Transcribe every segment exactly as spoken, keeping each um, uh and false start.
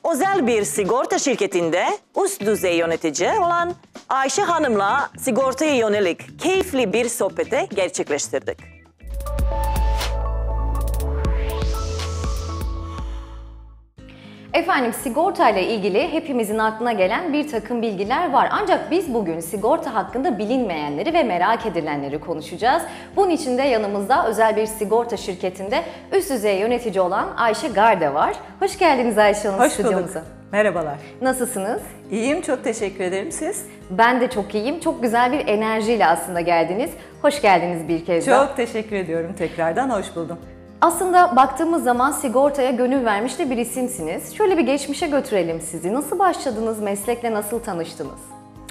Özel bir sigorta şirketinde üst düzey yönetici olan Ayşe Hanım'la sigortaya yönelik keyifli bir sohbeti gerçekleştirdik. Efendim, sigortayla ilgili hepimizin aklına gelen bir takım bilgiler var. Ancak biz bugün sigorta hakkında bilinmeyenleri ve merak edilenleri konuşacağız. Bunun için de yanımızda özel bir sigorta şirketinde üst düzey yönetici olan Ayşe Garde var. Hoş geldiniz Ayşe Hanım Hoş stüdyomuza. bulduk. Merhabalar. Nasılsınız? İyiyim, çok teşekkür ederim. Siz? Ben de çok iyiyim. Çok güzel bir enerjiyle aslında geldiniz. Hoş geldiniz bir kez daha. Çok teşekkür ediyorum tekrardan, hoş buldum. Aslında baktığımız zaman sigortaya gönül vermiş de bir isimsiniz. Şöyle bir geçmişe götürelim sizi. Nasıl başladınız, meslekle nasıl tanıştınız?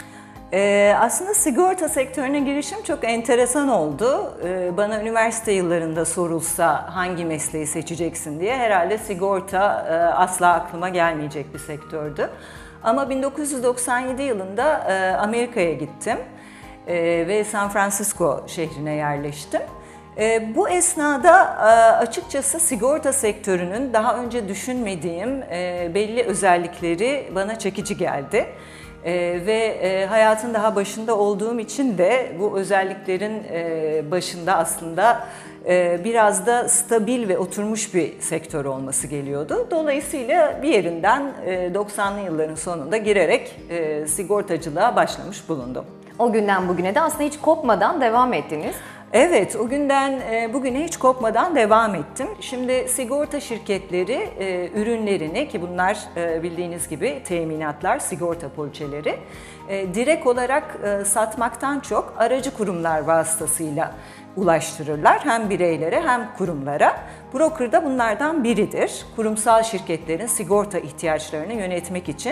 Ee, aslında sigorta sektörüne girişim çok enteresan oldu. Ee, bana üniversite yıllarında sorulsa hangi mesleği seçeceksin diye herhalde sigorta e, asla aklıma gelmeyecek bir sektördü. Ama bin dokuz yüz doksan yedi yılında e, Amerika'ya gittim e, ve San Francisco şehrine yerleştim. E, bu esnada e, açıkçası sigorta sektörünün daha önce düşünmediğim e, belli özellikleri bana çekici geldi. E, ve e, hayatın daha başında olduğum için de bu özelliklerin e, başında aslında e, biraz da stabil ve oturmuş bir sektör olması geliyordu. Dolayısıyla bir yerinden e, doksanlı yılların sonunda girerek e, sigortacılığa başlamış bulundum. O günden bugüne de aslında hiç kopmadan devam ettiniz. Evet, o günden bugüne hiç kopmadan devam ettim. Şimdi sigorta şirketleri ürünlerini, ki bunlar bildiğiniz gibi teminatlar, sigorta poliçeleri, direkt olarak satmaktan çok aracı kurumlar vasıtasıyla ulaştırırlar. Hem bireylere hem kurumlara. Broker da bunlardan biridir. Kurumsal şirketlerin sigorta ihtiyaçlarını yönetmek için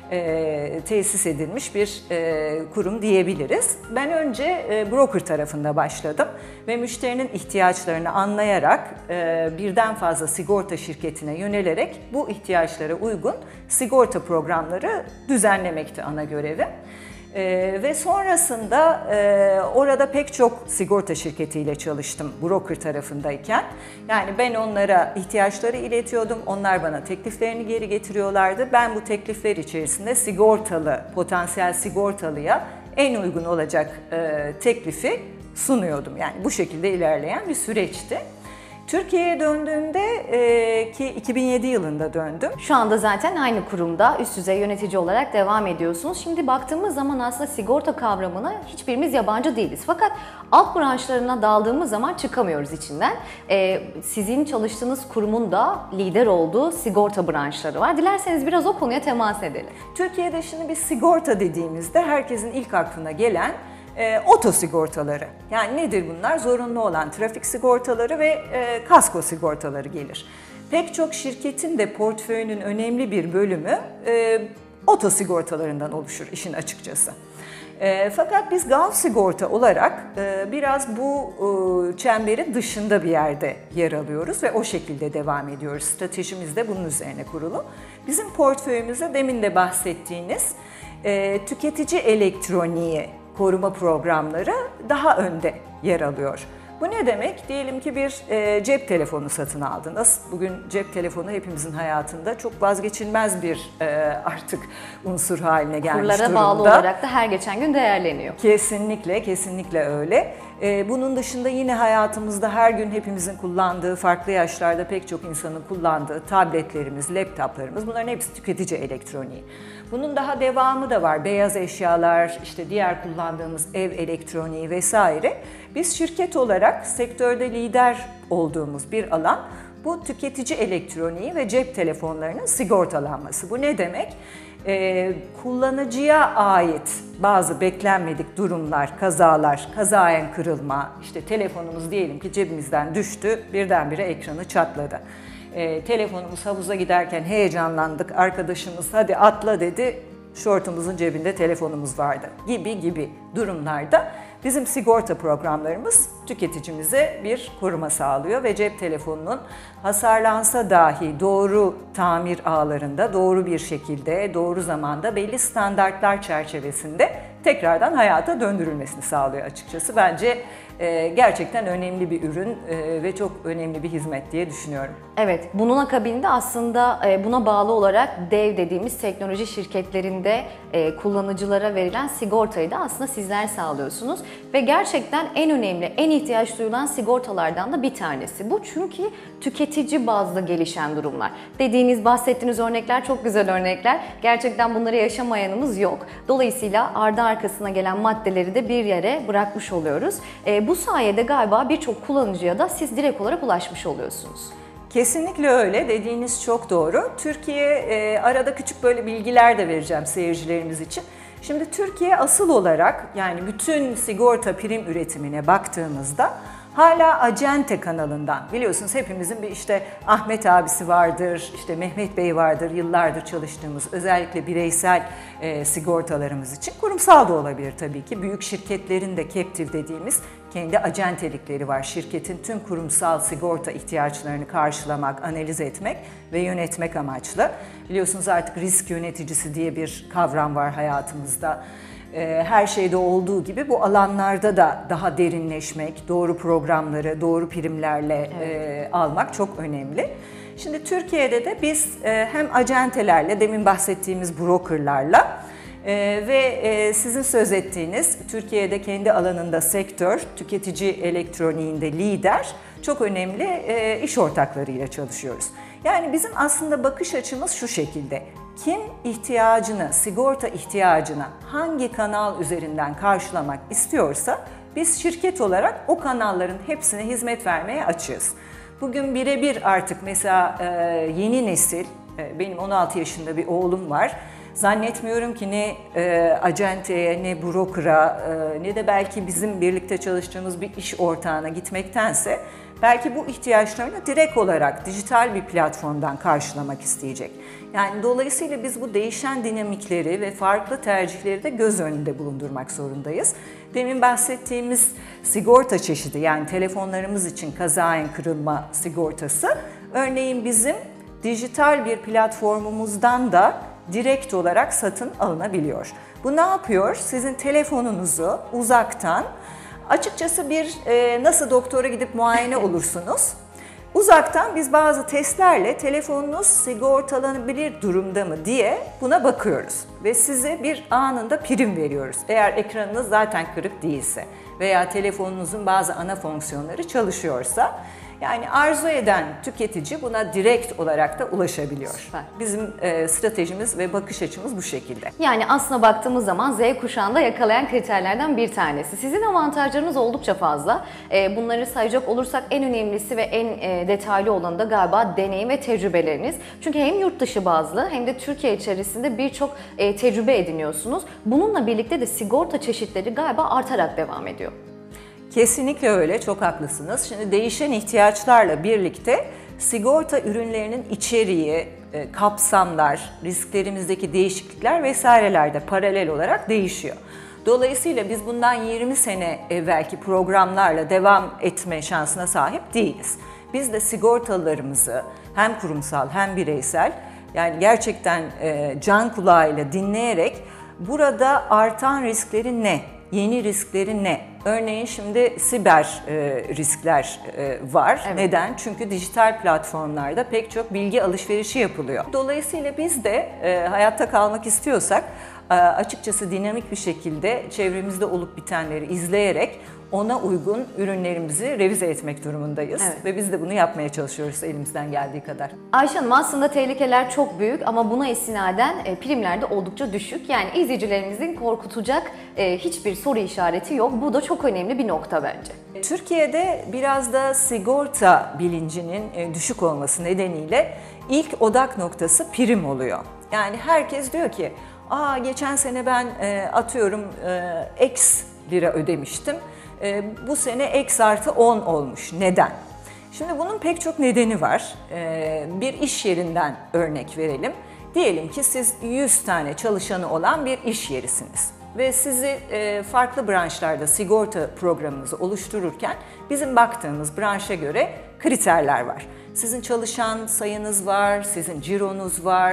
E, tesis edilmiş bir e, kurum diyebiliriz. Ben önce e, broker tarafında başladım ve müşterinin ihtiyaçlarını anlayarak e, birden fazla sigorta şirketine yönelerek bu ihtiyaçlara uygun sigorta programları düzenlemekti ana görevim. Ee, ve sonrasında e, orada pek çok sigorta şirketiyle çalıştım broker tarafındayken. Yani ben onlara ihtiyaçları iletiyordum, onlar bana tekliflerini geri getiriyorlardı. Ben bu teklifler içerisinde sigortalı, potansiyel sigortalıya en uygun olacak e, teklifi sunuyordum. Yani bu şekilde ilerleyen bir süreçti. Türkiye'ye döndüğümde e, ki iki bin yedi yılında döndüm. Şu anda zaten aynı kurumda üst düzey yönetici olarak devam ediyorsunuz. Şimdi baktığımız zaman aslında sigorta kavramına hiçbirimiz yabancı değiliz. Fakat alt branşlarına daldığımız zaman çıkamıyoruz içinden. Ee, sizin çalıştığınız kurumun da lider olduğu sigorta branşları var. Dilerseniz biraz o konuya temas edelim. Türkiye'de şimdi biz sigorta dediğimizde herkesin ilk aklına gelen E, oto sigortaları. Yani nedir bunlar? Zorunlu olan trafik sigortaları ve e, kasko sigortaları gelir. Pek çok şirketin de portföyünün önemli bir bölümü e, oto sigortalarından oluşur işin açıkçası. E, fakat biz Gulf Sigorta olarak e, biraz bu e, çemberin dışında bir yerde yer alıyoruz ve o şekilde devam ediyoruz. Stratejimiz de bunun üzerine kurulu. Bizim portföyümüzde demin de bahsettiğiniz e, tüketici elektroniği koruma programları daha önde yer alıyor. Bu ne demek? Diyelim ki bir e, cep telefonu satın aldınız. Bugün cep telefonu hepimizin hayatında çok vazgeçilmez bir e, artık unsur haline gelmiş Kurlara durumda. bağlı olarak da her geçen gün değerleniyor. Kesinlikle, kesinlikle öyle. E, bunun dışında yine hayatımızda her gün hepimizin kullandığı, farklı yaşlarda pek çok insanın kullandığı tabletlerimiz, laptoplarımız, bunların hepsi tüketici elektroniği. Bunun daha devamı da var. Beyaz eşyalar, işte diğer kullandığımız ev elektroniği vesaire. Biz şirket olarak sektörde lider olduğumuz bir alan bu tüketici elektroniği ve cep telefonlarının sigortalanması. Bu ne demek? Ee, kullanıcıya ait bazı beklenmedik durumlar, kazalar, kazayen kırılma, işte telefonumuz diyelim ki cebimizden düştü, birdenbire ekranı çatladı. E, telefonumuz havuza giderken heyecanlandık, arkadaşımız hadi atla dedi, şortumuzun cebinde telefonumuz vardı gibi gibi durumlarda bizim sigorta programlarımız tüketicimize bir koruma sağlıyor ve cep telefonunun hasarlansa dahi doğru tamir ağlarında, doğru bir şekilde, doğru zamanda belli standartlar çerçevesinde tekrardan hayata döndürülmesini sağlıyor açıkçası. Bence e, gerçekten önemli bir ürün e, ve çok önemli bir hizmet diye düşünüyorum. Evet, bunun akabinde aslında e, buna bağlı olarak dev dediğimiz teknoloji şirketlerinde e, kullanıcılara verilen sigortayı da aslında sizler sağlıyorsunuz. Ve gerçekten en önemli, en ihtiyaç duyulan sigortalardan da bir tanesi bu. Çünkü tüketici bazlı gelişen durumlar. Dediğiniz, bahsettiğiniz örnekler çok güzel örnekler. Gerçekten bunları yaşamayanımız yok. Dolayısıyla ardı arkasına gelen maddeleri de bir yere bırakmış oluyoruz. E, bu sayede galiba birçok kullanıcıya da siz direkt olarak ulaşmış oluyorsunuz. Kesinlikle öyle. Dediğiniz çok doğru. Türkiye, e, arada küçük böyle bilgiler de vereceğim seyircilerimiz için. Şimdi Türkiye asıl olarak, yani bütün sigorta prim üretimine baktığımızda hala Acente kanalından, biliyorsunuz hepimizin bir işte Ahmet abisi vardır, işte Mehmet Bey vardır, yıllardır çalıştığımız özellikle bireysel e, sigortalarımız için. Kurumsal da olabilir tabii ki. Büyük şirketlerin de captive dediğimiz kendi acentelikleri var. Şirketin tüm kurumsal sigorta ihtiyaçlarını karşılamak, analiz etmek ve yönetmek amaçlı. Biliyorsunuz artık risk yöneticisi diye bir kavram var hayatımızda. Her şeyde olduğu gibi bu alanlarda da daha derinleşmek, doğru programları, doğru primlerle evet. almak çok önemli. Şimdi Türkiye'de de biz hem acentelerle, demin bahsettiğimiz brokerlarla ve sizin söz ettiğiniz Türkiye'de kendi alanında sektör, tüketici elektroniğinde lider, çok önemli iş ortaklarıyla çalışıyoruz. Yani bizim aslında bakış açımız şu şekilde. Kim ihtiyacını, sigorta ihtiyacını hangi kanal üzerinden karşılamak istiyorsa biz şirket olarak o kanalların hepsine hizmet vermeye açığız. Bugün birebir artık mesela yeni nesil, benim on altı yaşında bir oğlum var. Zannetmiyorum ki ne e, acenteye, ne broker'a, e, ne de belki bizim birlikte çalıştığımız bir iş ortağına gitmektense belki bu ihtiyaçlarını direkt olarak dijital bir platformdan karşılamak isteyecek. Yani dolayısıyla biz bu değişen dinamikleri ve farklı tercihleri de göz önünde bulundurmak zorundayız. Demin bahsettiğimiz sigorta çeşidi, yani telefonlarımız için kazayen kırılma sigortası, örneğin bizim dijital bir platformumuzdan da direkt olarak satın alınabiliyor. Bu ne yapıyor? Sizin telefonunuzu uzaktan, açıkçası bir e, nasıl doktora gidip muayene olursunuz? Uzaktan biz bazı testlerle telefonunuz sigortalanabilir durumda mı diye buna bakıyoruz. Ve size bir anında prim veriyoruz. Eğer ekranınız zaten kırık değilse veya telefonunuzun bazı ana fonksiyonları çalışıyorsa, yani arzu eden tüketici buna direkt olarak da ulaşabiliyor. Süper. Bizim e, stratejimiz ve bakış açımız bu şekilde. Yani aslına baktığımız zaman Z kuşağında yakalayan kriterlerden bir tanesi. Sizin avantajlarınız oldukça fazla. E, bunları sayacak olursak en önemlisi ve en e, detaylı olanı da galiba deneyim ve tecrübeleriniz. Çünkü hem yurt dışı bazlı hem de Türkiye içerisinde birçok e, tecrübe ediniyorsunuz. Bununla birlikte de sigorta çeşitleri galiba artarak devam ediyor. Kesinlikle öyle, çok haklısınız. Şimdi değişen ihtiyaçlarla birlikte sigorta ürünlerinin içeriği, kapsamlar, risklerimizdeki değişiklikler vesaireler de paralel olarak değişiyor. Dolayısıyla biz bundan yirmi sene evvelki programlarla devam etme şansına sahip değiliz. Biz de sigortalarımızı hem kurumsal hem bireysel, yani gerçekten can kulağıyla dinleyerek burada artan riskleri ne? Yeni riskleri ne? Örneğin şimdi siber e, riskler e, var. Evet. Neden? Çünkü dijital platformlarda pek çok bilgi alışverişi yapılıyor. Dolayısıyla biz de e, hayatta kalmak istiyorsak e, açıkçası dinamik bir şekilde çevremizde olup bitenleri izleyerek ona uygun ürünlerimizi revize etmek durumundayız. Evet. Ve biz de bunu yapmaya çalışıyoruz elimizden geldiği kadar. Ayşe Hanım, aslında tehlikeler çok büyük ama buna istinaden e, primler de oldukça düşük. Yani izleyicilerimizin korkutacak e, hiçbir soru işareti yok. Bu da çok önemli bir nokta bence. Türkiye'de biraz da sigorta bilincinin e, düşük olması nedeniyle ilk odak noktası prim oluyor. Yani herkes diyor ki, aa geçen sene ben e, atıyorum e, X lira ödemiştim. E, bu sene X artı on olmuş. Neden? Şimdi bunun pek çok nedeni var. E, bir iş yerinden örnek verelim. Diyelim ki siz yüz tane çalışanı olan bir iş yerisiniz. Ve sizi e, farklı branşlarda sigorta programınızı oluştururken bizim baktığımız branşa göre kriterler var. Sizin çalışan sayınız var, sizin cironuz var,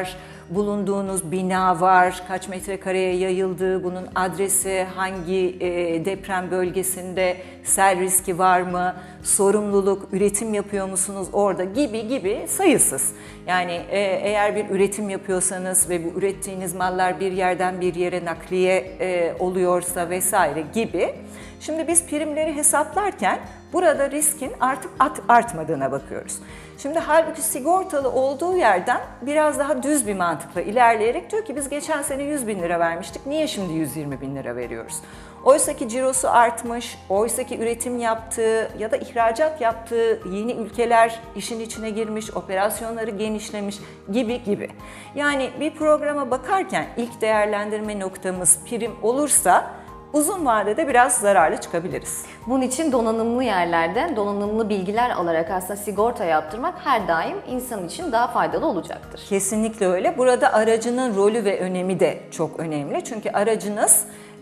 bulunduğunuz bina var, kaç metrekareye yayıldığı, bunun adresi, hangi e, deprem bölgesinde, sel riski var mı, sorumluluk, üretim yapıyor musunuz orada gibi gibi sayısız. Yani e, eğer bir üretim yapıyorsanız ve bu ürettiğiniz mallar bir yerden bir yere nakliye e, oluyorsa vesaire gibi. Şimdi biz primleri hesaplarken burada riskin artık at, artmadığına bakıyoruz. Şimdi halbuki sigortalı olduğu yerden biraz daha düz bir mantıkla ilerleyerek diyor ki biz geçen sene yüz bin lira vermiştik, niye şimdi yüz yirmi bin lira veriyoruz? Oysaki cirosu artmış, oysaki üretim yaptığı ya da ihracat yaptığı yeni ülkeler işin içine girmiş, operasyonları genişlemiş gibi gibi. Yani bir programa bakarken ilk değerlendirme noktamız prim olursa uzun vadede biraz zararlı çıkabiliriz. Bunun için donanımlı yerlerden donanımlı bilgiler alarak aslında sigorta yaptırmak her daim insan için daha faydalı olacaktır. Kesinlikle öyle. Burada aracının rolü ve önemi de çok önemli. Çünkü aracınız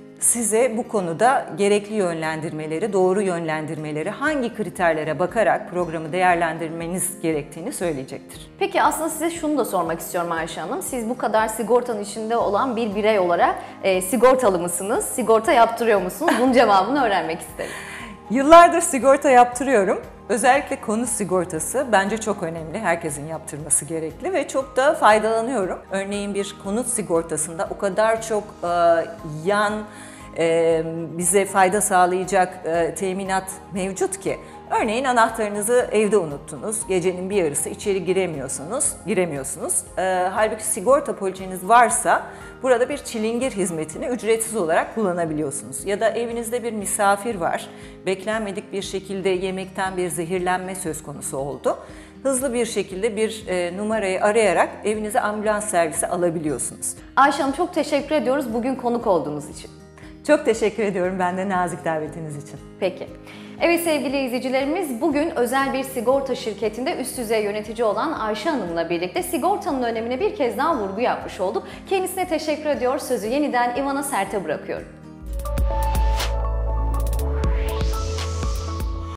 size bu konuda gerekli yönlendirmeleri, doğru yönlendirmeleri, hangi kriterlere bakarak programı değerlendirmeniz gerektiğini söyleyecektir. Peki aslında size şunu da sormak istiyorum Ayşe Hanım. Siz bu kadar sigortanın içinde olan bir birey olarak e, sigortalı mısınız? Sigorta yaptırıyor musunuz? Bunun cevabını öğrenmek isterim. Yıllardır sigorta yaptırıyorum. Özellikle konut sigortası bence çok önemli. Herkesin yaptırması gerekli ve çok da faydalanıyorum. Örneğin bir konut sigortasında o kadar çok e, yan e, bize fayda sağlayacak e, teminat mevcut ki. Örneğin anahtarınızı evde unuttunuz. Gecenin bir yarısı içeri giremiyorsunuz, giremiyorsunuz. E, halbuki sigorta poliçeniz varsa burada bir çilingir hizmetini ücretsiz olarak kullanabiliyorsunuz. Ya da evinizde bir misafir var. Beklenmedik bir şekilde yemekten bir zehirlenme söz konusu oldu. Hızlı bir şekilde bir e, numarayı arayarak evinize ambulans servisi alabiliyorsunuz. Ayşe Hanım çok teşekkür ediyoruz bugün konuk olduğunuz için. Çok teşekkür ediyorum ben de nazik davetiniz için. Peki. Evet sevgili izleyicilerimiz, bugün özel bir sigorta şirketinde üst düzey yönetici olan Ayşe Hanım'la birlikte sigortanın önemine bir kez daha vurgu yapmış olduk. Kendisine teşekkür ediyor, sözü yeniden İvana Sert'e bırakıyorum.